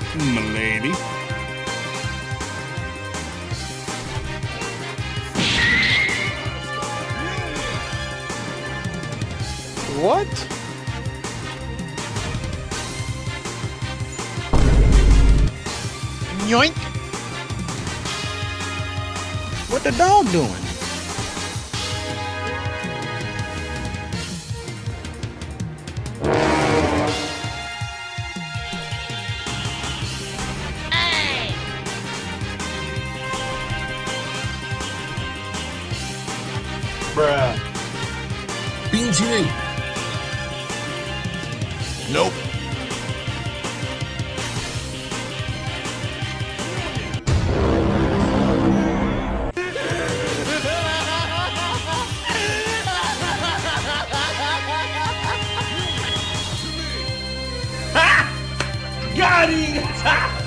Milady. What? Yoink! What the dog doing? Bruh. 冰淇淋 Nope. Got him!